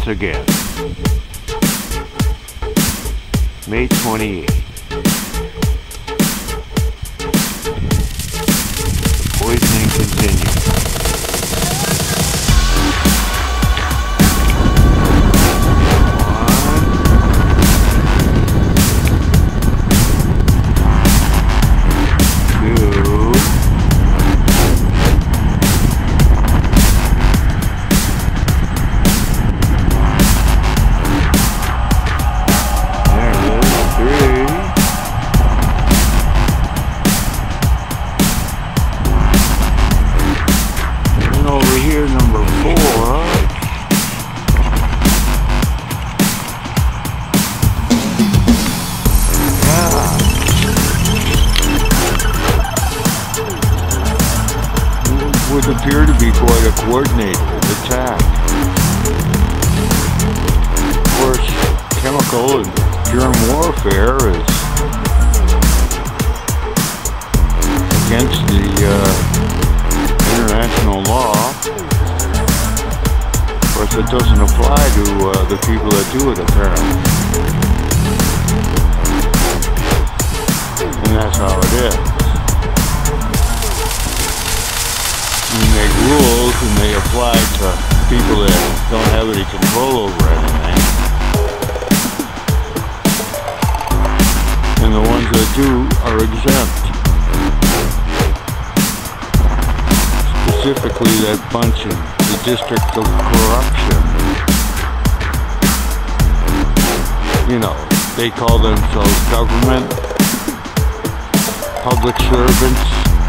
again. May 28th. Poisoning continues. Would appear to be quite a coordinated attack. Of course, chemical and germ warfare is against the international law. Of course, it doesn't apply to the people that do it, apparently. And that's how it is. We make rules and they apply to people that don't have any control over anything. And the ones that do are exempt. Specifically that bunch in the District of Corruption. You know, they call themselves government, public servants.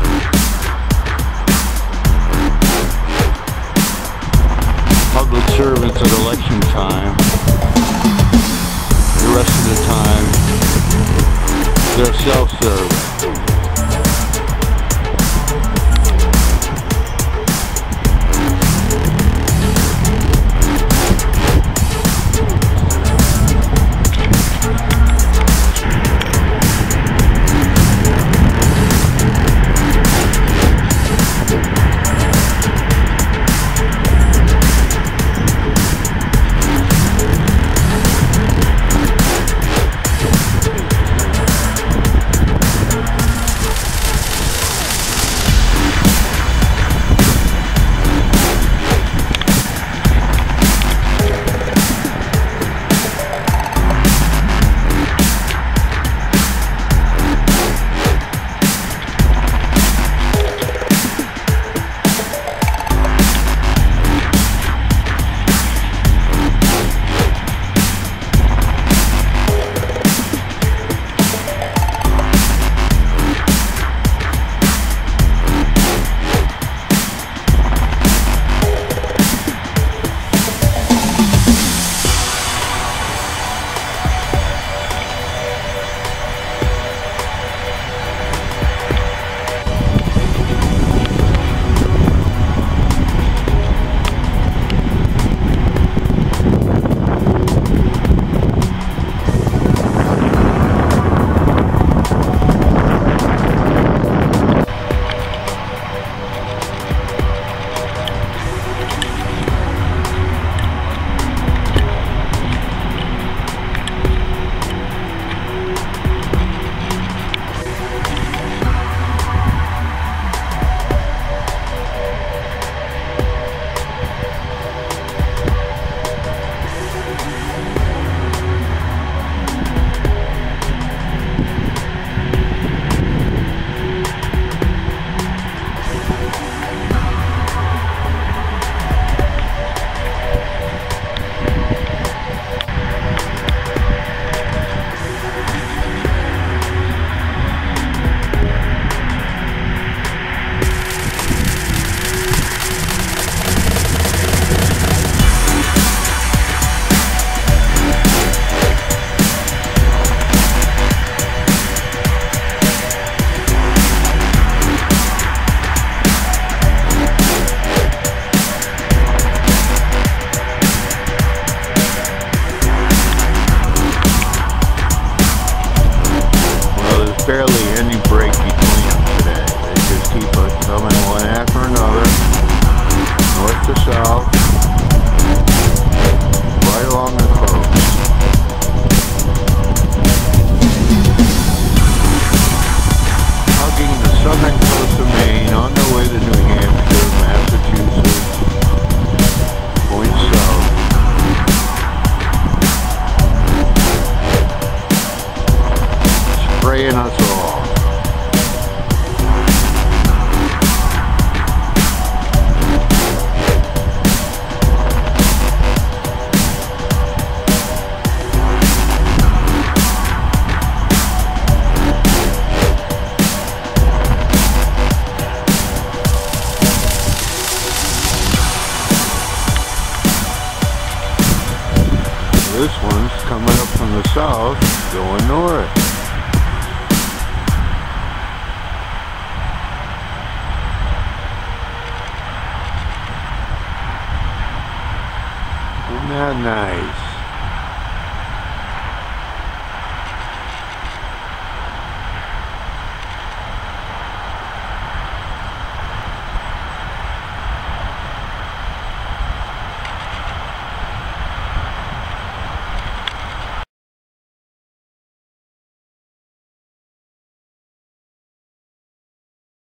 Public servants at election time. The rest of the time, they're self-serving. barely any break between them today. They just keep coming one after another, north to south, right along the coast. Hugging the southern coast of Maine on their way to New Hampshire, Massachusetts, going south. Spraying us all. This one's coming up from the south, going north. Isn't that nice?